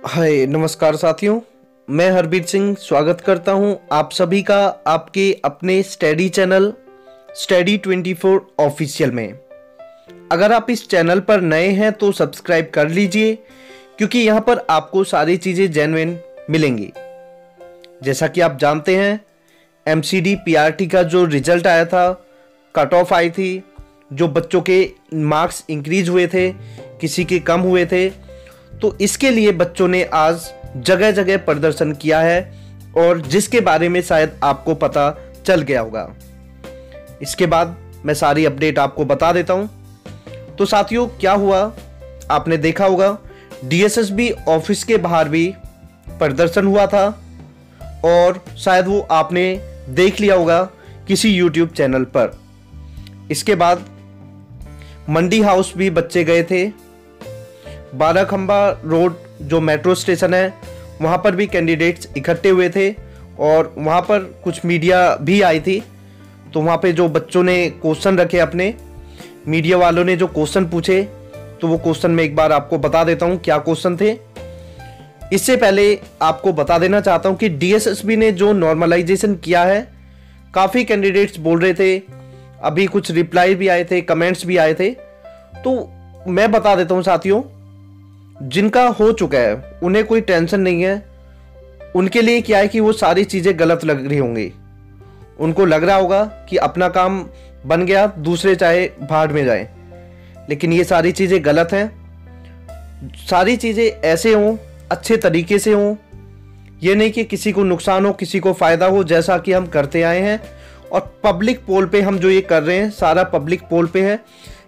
हाय नमस्कार साथियों, मैं हरबीर सिंह स्वागत करता हूं आप सभी का आपके अपने स्टडी चैनल स्टडी 24 ऑफिशियल में। अगर आप इस चैनल पर नए हैं तो सब्सक्राइब कर लीजिए, क्योंकि यहां पर आपको सारी चीज़ें जेन्युइन मिलेंगी। जैसा कि आप जानते हैं, एमसीडी पीआरटी का जो रिजल्ट आया था, कट ऑफ आई थी, जो बच्चों के मार्क्स इंक्रीज हुए थे, किसी के कम हुए थे, तो इसके लिए बच्चों ने आज जगह जगह प्रदर्शन किया है और जिसके बारे में शायद आपको पता चल गया होगा। इसके बाद मैं सारी अपडेट आपको बता देता हूं। तो साथियों, क्या हुआ आपने देखा होगा, डीएसएसबी ऑफिस के बाहर भी प्रदर्शन हुआ था और शायद वो आपने देख लिया होगा किसी यूट्यूब चैनल पर। इसके बाद मंडी हाउस भी बच्चे गए थे, बाराखंबा रोड जो मेट्रो स्टेशन है वहाँ पर भी कैंडिडेट्स इकट्ठे हुए थे और वहाँ पर कुछ मीडिया भी आई थी। तो वहाँ पे जो बच्चों ने क्वेश्चन रखे, अपने मीडिया वालों ने जो क्वेश्चन पूछे, तो वो क्वेश्चन मैं एक बार आपको बता देता हूँ क्या क्वेश्चन थे। इससे पहले आपको बता देना चाहता हूँ कि डीएसएसबी ने जो नॉर्मलाइजेशन किया है, काफ़ी कैंडिडेट्स बोल रहे थे, अभी कुछ रिप्लाई भी आए थे, कमेंट्स भी आए थे। तो मैं बता देता हूँ साथियों, जिनका हो चुका है उन्हें कोई टेंशन नहीं है। उनके लिए क्या है कि वो सारी चीज़ें गलत लग रही होंगी, उनको लग रहा होगा कि अपना काम बन गया, दूसरे चाहे भाड़ में जाए, लेकिन ये सारी चीज़ें गलत हैं। सारी चीज़ें ऐसे हों, अच्छे तरीके से हों, ये नहीं कि किसी को नुकसान हो किसी को फ़ायदा हो, जैसा कि हम करते आए हैं। और पब्लिक पोल पे हम जो ये कर रहे हैं, सारा पब्लिक पोल पे है।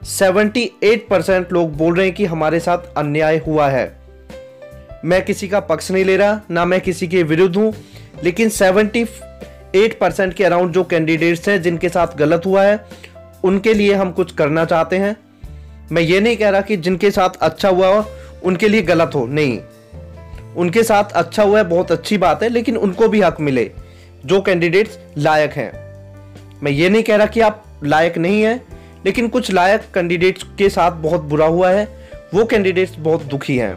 78% लोग बोल रहे हैं कि हमारे साथ अन्याय हुआ है। मैं किसी का पक्ष नहीं ले रहा, ना मैं किसी के विरुद्ध हूं, लेकिन 78% के अराउंड जो कैंडिडेट्स हैं जिनके साथ गलत हुआ है, उनके लिए हम कुछ करना चाहते हैं। मैं ये नहीं कह रहा कि जिनके साथ अच्छा हुआ हो उनके लिए गलत हो, नहीं, उनके साथ अच्छा हुआ है, बहुत अच्छी बात है, लेकिन उनको भी हक मिले जो कैंडिडेट्स लायक हैं। मैं ये नहीं कह रहा कि आप लायक नहीं हैं, लेकिन कुछ लायक कैंडिडेट्स के साथ बहुत बुरा हुआ है, वो कैंडिडेट्स बहुत दुखी हैं।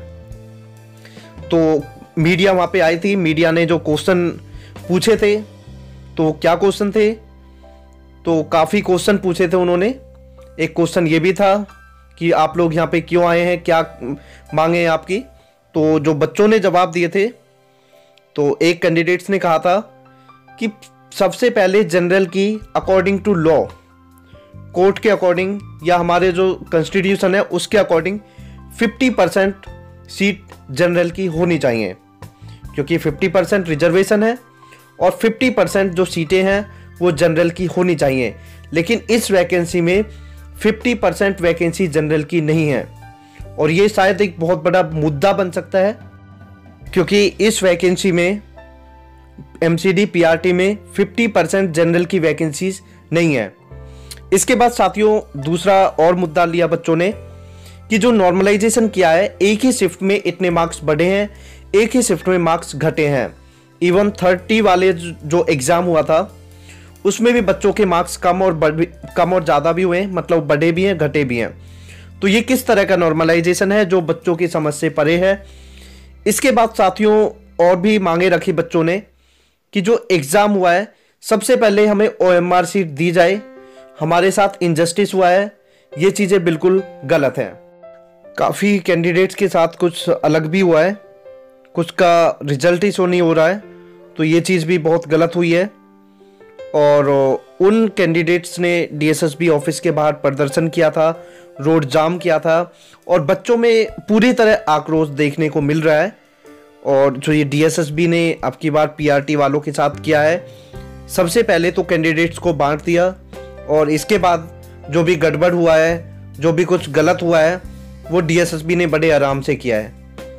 तो मीडिया वहाँ पे आई थी, मीडिया ने जो क्वेश्चन पूछे थे, तो क्या क्वेश्चन थे, तो काफ़ी क्वेश्चन पूछे थे उन्होंने। एक क्वेश्चन ये भी था कि आप लोग यहाँ पे क्यों आए हैं, क्या मांगे हैं आपकी। तो जो बच्चों ने जवाब दिए थे, तो एक कैंडिडेट्स ने कहा था कि सबसे पहले जनरल की अकॉर्डिंग टू लॉ, कोर्ट के अकॉर्डिंग या हमारे जो कॉन्स्टिट्यूशन है उसके अकॉर्डिंग 50% सीट जनरल की होनी चाहिए, क्योंकि 50% रिजर्वेशन है और 50% जो सीटें हैं वो जनरल की होनी चाहिए। लेकिन इस वैकेंसी में 50% वैकेंसी जनरल की नहीं है और ये शायद एक बहुत बड़ा मुद्दा बन सकता है, क्योंकि इस वैकेंसी में एमसीडी पीआरटी में 50% जनरल की वैकेंसीज नहीं है। इसके बाद साथियों, दूसरा और मुद्दा लिया बच्चों ने कि जो नॉर्मलाइजेशन किया है, एक ही शिफ्ट में इतने मार्क्स बढ़े हैं, एक ही शिफ्ट में मार्क्स घटे हैं। इवन 30 वाले जो एग्ज़ाम हुआ था उसमें भी बच्चों के मार्क्स कम और ज़्यादा भी हुए हैं, मतलब बढ़े भी हैं घटे भी हैं। तो ये किस तरह का नॉर्मलाइजेशन है जो बच्चों की समझ से परे है। इसके बाद साथियों, और भी मांगे रखी बच्चों ने कि जो एग्ज़ाम हुआ है, सबसे पहले हमें OMR सीट दी जाए, हमारे साथ इनजस्टिस हुआ है, ये चीज़ें बिल्कुल गलत हैं। काफ़ी कैंडिडेट्स के साथ कुछ अलग भी हुआ है, कुछ का रिजल्ट ही शो नहीं हो रहा है, तो ये चीज़ भी बहुत गलत हुई है। और उन कैंडिडेट्स ने डीएसएसबी ऑफिस के बाहर प्रदर्शन किया था, रोड जाम किया था और बच्चों में पूरी तरह आक्रोश देखने को मिल रहा है। और जो ये डीएसएसबी ने अब की बार पीआरटी वालों के साथ किया है, सबसे पहले तो कैंडिडेट्स को बांट दिया और इसके बाद जो भी गड़बड़ हुआ है, जो भी कुछ गलत हुआ है, वो डीएसएसबी ने बड़े आराम से किया है।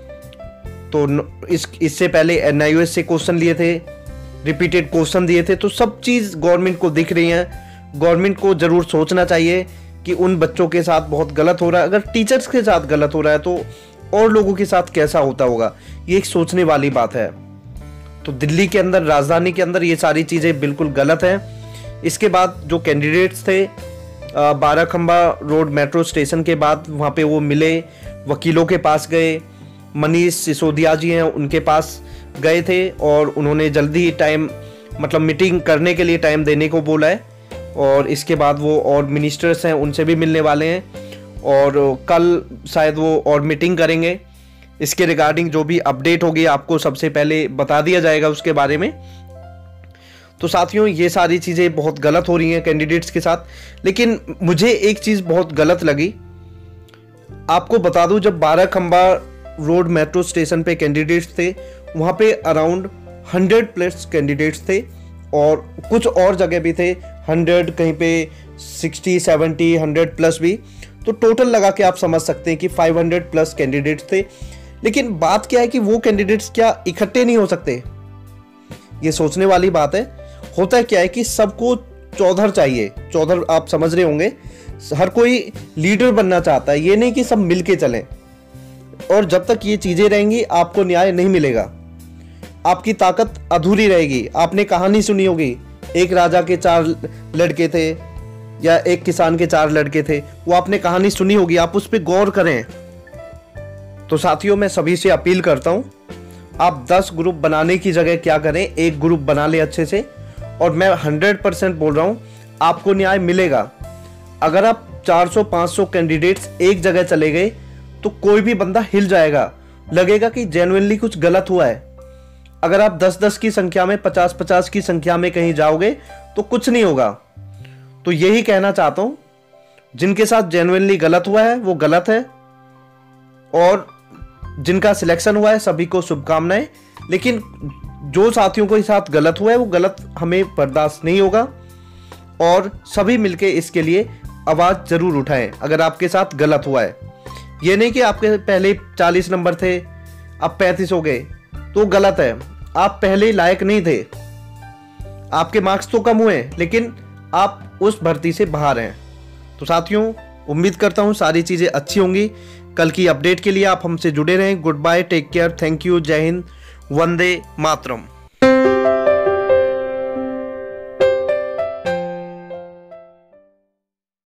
तो इससे पहले एनआईओएस से क्वेश्चन लिए थे, रिपीटेड क्वेश्चन दिए थे, तो सब चीज़ गवर्नमेंट को दिख रही हैं। गवर्नमेंट को ज़रूर सोचना चाहिए कि उन बच्चों के साथ बहुत गलत हो रहा है। अगर टीचर्स के साथ गलत हो रहा है तो और लोगों के साथ कैसा होता होगा, ये एक सोचने वाली बात है। तो दिल्ली के अंदर, राजधानी के अंदर ये सारी चीज़ें बिल्कुल गलत हैं। इसके बाद जो कैंडिडेट्स थे, बाराखंबा रोड मेट्रो स्टेशन के बाद वहाँ पे वो मिले, वकीलों के पास गए, मनीष सिसोदिया जी हैं उनके पास गए थे और उन्होंने जल्दी टाइम मतलब मीटिंग करने के लिए टाइम देने को बोला है। और इसके बाद वो और मिनिस्टर्स हैं उनसे भी मिलने वाले हैं और कल शायद वो और मीटिंग करेंगे। इसके रिगार्डिंग जो भी अपडेट होगी आपको सबसे पहले बता दिया जाएगा उसके बारे में। तो साथियों, ये सारी चीज़ें बहुत गलत हो रही हैं कैंडिडेट्स के साथ। लेकिन मुझे एक चीज़ बहुत गलत लगी, आपको बता दूं, जब 12 खंबा रोड मेट्रो स्टेशन पे कैंडिडेट्स थे वहाँ पे अराउंड 100+ कैंडिडेट्स थे और कुछ और जगह भी थे 100, कहीं पे 60, 70, 100+ भी। तो टोटल लगा के आप समझ सकते हैं कि 500+ कैंडिडेट्स थे। लेकिन बात क्या है कि वो कैंडिडेट्स क्या इकट्ठे नहीं हो सकते? ये सोचने वाली बात है। होता है क्या है कि सबको चौधर चाहिए। चौधर आप समझ रहे होंगे, हर कोई लीडर बनना चाहता है, ये नहीं कि सब मिलके चलें। और जब तक ये चीजें रहेंगी आपको न्याय नहीं मिलेगा, आपकी ताकत अधूरी रहेगी। आपने कहानी सुनी होगी, एक राजा के 4 लड़के थे या एक किसान के 4 लड़के थे, वो आपने कहानी सुनी होगी, आप उस पर गौर करें। तो साथियों, मैं सभी से अपील करता हूं, आप 10 ग्रुप बनाने की जगह क्या करें, एक ग्रुप बना ले अच्छे से। और मैं 100% बोल रहा हूं, आपको न्याय मिलेगा। अगर आप 400-500 कैंडिडेट्स एक जगह चले गए तो कोई भी बंदा हिल जाएगा, लगेगा कि जेन्युइनली कुछ गलत हुआ है। अगर आप 10-10 की संख्या में, 50-50 की संख्या में कहीं जाओगे तो कुछ नहीं होगा। तो यही कहना चाहता हूं, जिनके साथ जेन्युइनली गलत हुआ है वो गलत है और जिनका सिलेक्शन हुआ है सभी को शुभकामनाएं। लेकिन जो साथियों के साथ गलत हुआ है वो गलत हमें बर्दाश्त नहीं होगा और सभी मिलके इसके लिए आवाज जरूर उठाएं अगर आपके साथ गलत हुआ है। ये नहीं कि आपके पहले 40 नंबर थे अब 35 हो गए तो गलत है। आप पहले लायक नहीं थे, आपके मार्क्स तो कम हुए लेकिन आप उस भर्ती से बाहर हैं। तो साथियों, उम्मीद करता हूं सारी चीजें अच्छी होंगी। कल की अपडेट के लिए आप हमसे जुड़े रहें। Good bye, take care, thank you, जय हिंद, वंदे मातरम।